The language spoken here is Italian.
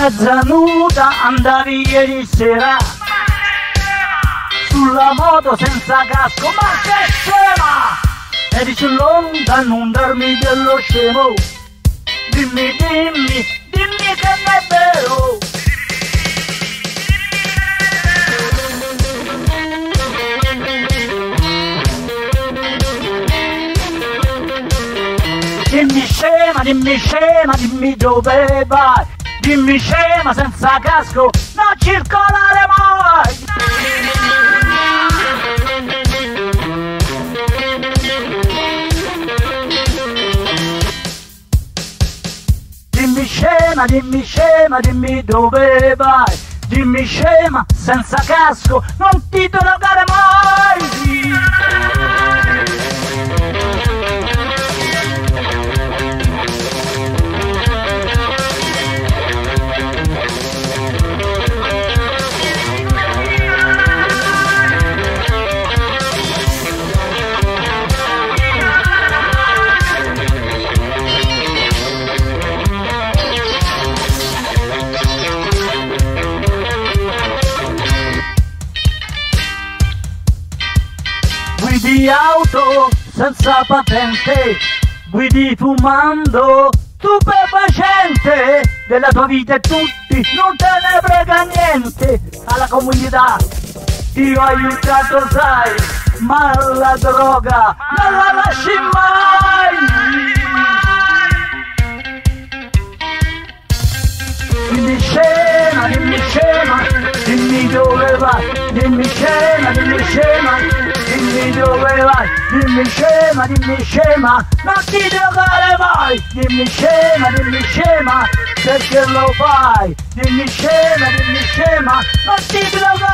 mezza nuda andavi ieri sera sulla moto senza casco, ma che scema! Eri sull'onda, non darmi dello scemo. Dimmi, dimmi, dimmi che non è vero. Dimmi scema, dimmi dove vai. Dimmi scema, senza casco non circolare mai. Dimmi scema, dimmi dove vai. Dimmi scema, senza casco non ti drogare mai. Guidi auto senza patente, guidi fumando, stupefacente, della tua vita e tutti non te ne frega niente. Alla comunità ti ho aiutato sai, ma la droga non la lasci mai. Dimmi scema, dimmi dove vai. Dimmi scema, dimmi dove vai. Dimmi scema, non ti drogare mai. Dimmi scema, perché lo fai. Dimmi scema, non ti drogare